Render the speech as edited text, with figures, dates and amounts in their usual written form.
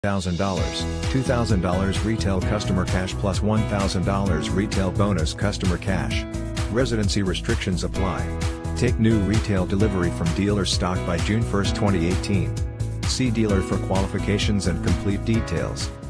$2,000 retail customer cash plus $1,000 retail bonus customer cash. Residency restrictions apply. Take new retail delivery from dealer stock by June 1, 2018. See dealer for qualifications and complete details.